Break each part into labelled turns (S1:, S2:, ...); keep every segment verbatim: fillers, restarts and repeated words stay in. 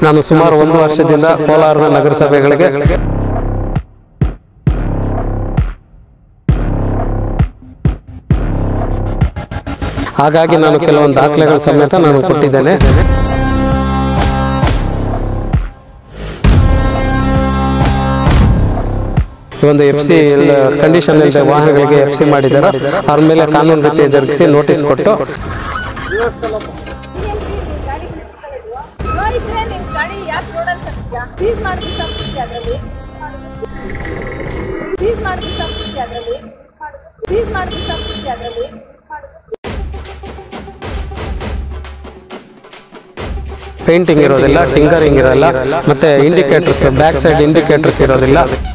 S1: ನಾನು ಸುಮಾರು ಒಂದು ವರ್ಷದಿಂದ ಕೋಲಾರದ ನಗರಸಭೆಗಳಿಗೆ ಹಾಗಾಗಿ ನಾನು ಕೆಲವೊಂದು ದಾಖಲೆಗಳ ಸಮೇತ ನಾನು ಕೊಟ್ಟಿದ್ದೇನೆ. ಒಂದು ಎಫ್ ಸಿ ಕಂಡೀಷನ್ ಇಲ್ಲದೆ ವಾಹನಗಳಿಗೆ ಎಫ್ ಸಿ ಮಾಡಿದ್ದಾರೆ. ಅವ್ರ ಮೇಲೆ ಕಾನೂನು ರೀತಿ ಜರುಗಿಸಿ ನೋಟಿಸ್ ಕೊಟ್ಟು ಪೇಂಟಿಂಗ್ ಇರೋದಿಲ್ಲ, ಟಿಂಕರಿಂಗ್ ಇರೋಲ್ಲ, ಮತ್ತೆ ಇಂಡಿಕೇಟರ್ಸ್ ಬ್ಯಾಕ್ ಸೈಡ್ ಇಂಡಿಕೇಟರ್ಸ್ ಇರೋದಿಲ್ಲ.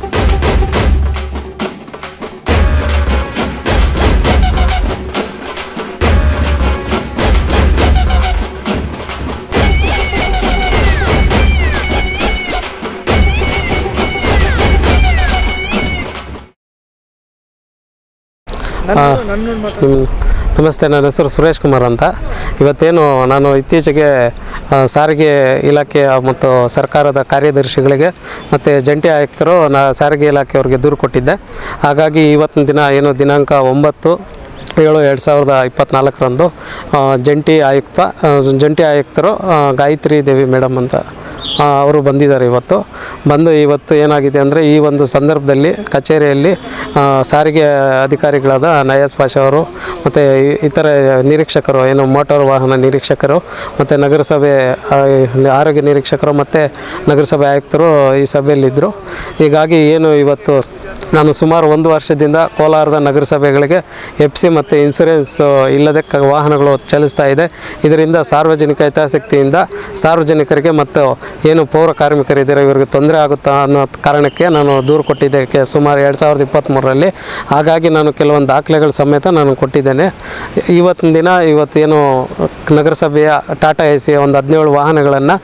S1: ನಮಸ್ತೆ, ನನ್ನ ಹೆಸರು ಸುರೇಶ್ ಕುಮಾರ್ ಅಂತ. ಇವತ್ತೇನು ನಾನು ಇತ್ತೀಚೆಗೆ ಸಾರಿಗೆ ಇಲಾಖೆಯ ಮತ್ತು ಸರ್ಕಾರದ ಕಾರ್ಯದರ್ಶಿಗಳಿಗೆ ಮತ್ತು ಜಂಟಿ ಆಯುಕ್ತರು ನಾ ಸಾರಿಗೆ ಇಲಾಖೆಯವ್ರಿಗೆ ದೂರು ಕೊಟ್ಟಿದ್ದೆ. ಹಾಗಾಗಿ ಇವತ್ತಿನ ದಿನ ಏನು ದಿನಾಂಕ ಒಂಬತ್ತು ಏಳು ಎರಡು ಸಾವಿರದ ಇಪ್ಪತ್ತ್ನಾಲ್ಕರಂದು ಜಂಟಿ ಆಯುಕ್ತ ಜಂಟಿ ಆಯುಕ್ತರು ಗಾಯತ್ರಿ ದೇವಿ ಮೇಡಮ್ ಅಂತ ಅವರು ಬಂದಿದ್ದಾರೆ. ಇವತ್ತು ಬಂದು ಇವತ್ತು ಏನಾಗಿದೆ ಅಂದರೆ ಈ ಒಂದು ಸಂದರ್ಭದಲ್ಲಿ ಕಚೇರಿಯಲ್ಲಿ ಸಾರಿಗೆ ಅಧಿಕಾರಿಗಳಾದ ನಯಾಸ್ ಪಾಷಾ ಅವರು ಮತ್ತು ಇತರ ನಿರೀಕ್ಷಕರು ಏನು ಮೋಟಾರ್ ವಾಹನ ನಿರೀಕ್ಷಕರು ಮತ್ತು ನಗರಸಭೆ ಆರೋಗ್ಯ ನಿರೀಕ್ಷಕರು ಮತ್ತು ನಗರಸಭೆ ಆಯುಕ್ತರು ಈ ಸಭೆಯಲ್ಲಿದ್ದರು. ಹೀಗಾಗಿ ಏನು ಇವತ್ತು ನಾನು ಸುಮಾರು ಒಂದು ವರ್ಷದಿಂದ ಕೋಲಾರದ ನಗರಸಭೆಗಳಿಗೆ ಎಫ್ ಸಿ ಮತ್ತು ಇನ್ಸೂರೆನ್ಸ್ ಇಲ್ಲದೆ ಕ ವಾಹನಗಳು ಚಲಿಸ್ತಾ ಇದೆ. ಇದರಿಂದ ಸಾರ್ವಜನಿಕ ಹಿತಾಸಕ್ತಿಯಿಂದ ಸಾರ್ವಜನಿಕರಿಗೆ ಮತ್ತು ಏನು ಪೌರ ಕಾರ್ಮಿಕರಿದ್ದಾರೆ ಇವರಿಗೆ ತೊಂದರೆ ಆಗುತ್ತಾ ಅನ್ನೋ ಕಾರಣಕ್ಕೆ ನಾನು ದೂರು ಕೊಟ್ಟಿದ್ದೆ ಸುಮಾರು ಎರಡು ಸಾವಿರದ ಇಪ್ಪತ್ತ್ಮೂರರಲ್ಲಿ. ಹಾಗಾಗಿ ನಾನು ಕೆಲವೊಂದು ದಾಖಲೆಗಳ ಸಮೇತ ನಾನು ಕೊಟ್ಟಿದ್ದೇನೆ. ಇವತ್ತಿನ ದಿನ ಇವತ್ತೇನು ನಗರಸಭೆಯ ಟಾಟಾ ಎ ಸಿ ಒಂದು ಹದಿನೇಳು ವಾಹನಗಳನ್ನು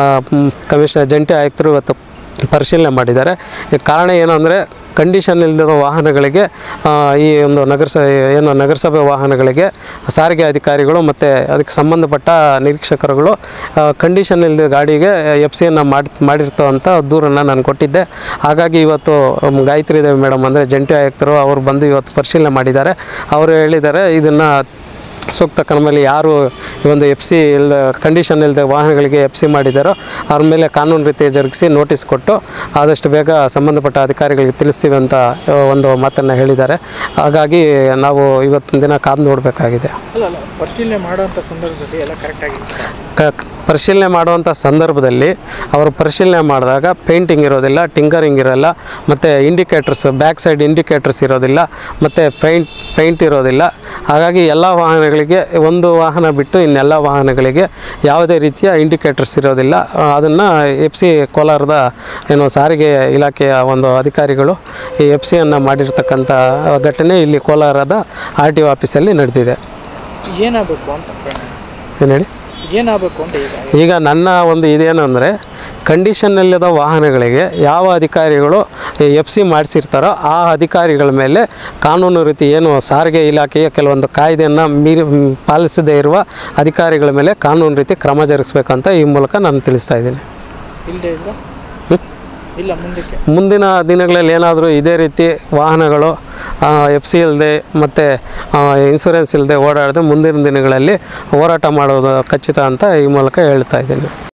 S1: ಕಮಿಷನರ್ ಜಂಟಿ ಆಯುಕ್ತರು ಇವತ್ತು ಪರಿಶೀಲನೆ ಮಾಡಿದ್ದಾರೆ. ಕಾರಣ ಏನು ಅಂದರೆ ಕಂಡೀಷನ್ ಇಲ್ಲದ ವಾಹನಗಳಿಗೆ ಈ ಒಂದು ನಗರಸಭೆ ಏನು ನಗರಸಭೆ ವಾಹನಗಳಿಗೆ ಸಾರಿಗೆ ಅಧಿಕಾರಿಗಳು ಮತ್ತು ಅದಕ್ಕೆ ಸಂಬಂಧಪಟ್ಟ ನಿರೀಕ್ಷಕರುಗಳು ಕಂಡೀಷನ್ ಇಲ್ಲದ ಗಾಡಿಗೆ ಎಫ್ ಸಿಯನ್ನು ಮಾಡಿ ಮಾಡಿರ್ತವಂಥ ದೂರನ್ನು ನಾನು ಕೊಟ್ಟಿದ್ದೆ. ಹಾಗಾಗಿ ಇವತ್ತು ಗಾಯತ್ರಿ ದೇವಿ ಮೇಡಮ್ ಅಂದರೆ ಜಂಟಿ ಆಯುಕ್ತರು ಅವರು ಬಂದು ಇವತ್ತು ಪರಿಶೀಲನೆ ಮಾಡಿದ್ದಾರೆ. ಅವರು ಹೇಳಿದ್ದಾರೆ ಇದನ್ನು ಸೂಕ್ತ ಕ್ರಮದಲ್ಲಿ ಯಾರು ಈ ಒಂದು ಎಫ್ ಸಿ ಇಲ್ಲದ ಕಂಡೀಷನ್ ಇಲ್ಲದೆ ವಾಹನಗಳಿಗೆ ಎಫ್ ಸಿ ಮಾಡಿದ್ದಾರೋ ಅವ್ರ ಮೇಲೆ ಕಾನೂನು ರೀತಿ ಜರುಗಿಸಿ ನೋಟಿಸ್ ಕೊಟ್ಟು ಆದಷ್ಟು ಬೇಗ ಸಂಬಂಧಪಟ್ಟ ಅಧಿಕಾರಿಗಳಿಗೆ ತಿಳಿಸ್ತೀವಿ ಅಂತ ಒಂದು ಮಾತನ್ನು ಹೇಳಿದ್ದಾರೆ. ಹಾಗಾಗಿ ನಾವು ಇವತ್ತಿನ ದಿನ ಕಾದು ನೋಡಬೇಕಾಗಿದೆ.
S2: ಪರಿಶೀಲನೆ ಮಾಡುವಂಥ ಸಂದರ್ಭದಲ್ಲಿ ಎಲ್ಲ ಕರೆಕ್ಟಾಗಿ
S1: ಕ ಪರಿಶೀಲನೆ ಮಾಡುವಂಥ ಸಂದರ್ಭದಲ್ಲಿ ಅವರು ಪರಿಶೀಲನೆ ಮಾಡಿದಾಗ ಪೇಂಟಿಂಗ್ ಇರೋದಿಲ್ಲ, ಟಿಂಕರಿಂಗ್ ಇರೋಲ್ಲ, ಮತ್ತು ಇಂಡಿಕೇಟರ್ಸ್ ಬ್ಯಾಕ್ ಸೈಡ್ ಇಂಡಿಕೇಟರ್ಸ್ ಇರೋದಿಲ್ಲ, ಮತ್ತು ಪೇಂಟ್ ಪೇಂಟ್ ಇರೋದಿಲ್ಲ. ಹಾಗಾಗಿ ಎಲ್ಲ ವಾಹನಗಳಿಗೆ ಒಂದು ವಾಹನ ಬಿಟ್ಟು ಇನ್ನೆಲ್ಲ ವಾಹನಗಳಿಗೆ ಯಾವುದೇ ರೀತಿಯ ಇಂಡಿಕೇಟರ್ಸ್ ಇರೋದಿಲ್ಲ. ಅದನ್ನು ಎಫ್ ಸಿ ಕೋಲಾರದ ಏನು ಸಾರಿಗೆ ಇಲಾಖೆಯ ಒಂದು ಅಧಿಕಾರಿಗಳು ಈ ಎಫ್ ಸಿಯನ್ನು ಮಾಡಿರ್ತಕ್ಕಂಥ ಘಟನೆ ಇಲ್ಲಿ ಕೋಲಾರದ ಆರ್ ಟಿ ಒ ಆಫೀಸಲ್ಲಿ ನಡೆದಿದೆ.
S2: ಏನಾಗಬೇಕು ಅಂತ
S1: ಏನು ಹೇಳಿ
S2: ಏನಾಗಬೇಕು ಅಂತ
S1: ಈಗ ನನ್ನ ಒಂದು ಇದೇನು ಅಂದರೆ ಕಂಡೀಷನ್ನಲ್ಲಿದ್ದ ವಾಹನಗಳಿಗೆ ಯಾವ ಅಧಿಕಾರಿಗಳು ಎಫ್ ಸಿ ಮಾಡಿಸಿರ್ತಾರೋ ಆ ಅಧಿಕಾರಿಗಳ ಮೇಲೆ ಕಾನೂನು ರೀತಿ ಏನು ಸಾರಿಗೆ ಇಲಾಖೆಯ ಕೆಲವೊಂದು ಕಾಯ್ದೆಯನ್ನು ಮೀರಿ ಪಾಲಿಸದೇ ಇರುವ ಅಧಿಕಾರಿಗಳ ಮೇಲೆ ಕಾನೂನು ರೀತಿ ಕ್ರಮ ಜರುಗಿಸ್ಬೇಕಂತ ಈ ಮೂಲಕ ನಾನು ತಿಳಿಸ್ತಾ ಇದ್ದೀನಿ.
S2: ಇಲ್ಲದೆ ಇದ್ರೆ ಇಲ್ಲ ಮುಂದಕ್ಕೆ
S1: ಮುಂದಿನ ದಿನಗಳಲ್ಲಿ ಏನಾದರೂ ಇದೇ ರೀತಿ ವಾಹನಗಳು ಎಫ್ ಸಿ ಇಲ್ಲದೆ ಮತ್ತು ಇನ್ಸೂರೆನ್ಸ್ ಇಲ್ಲದೆ ಓಡಾಡದೆ ಮುಂದಿನ ದಿನಗಳಲ್ಲಿ ಹೋರಾಟ ಮಾಡೋದು ಖಚಿತ ಅಂತ ಈ ಮೂಲಕ ಹೇಳ್ತಾ ಇದ್ದೀನಿ.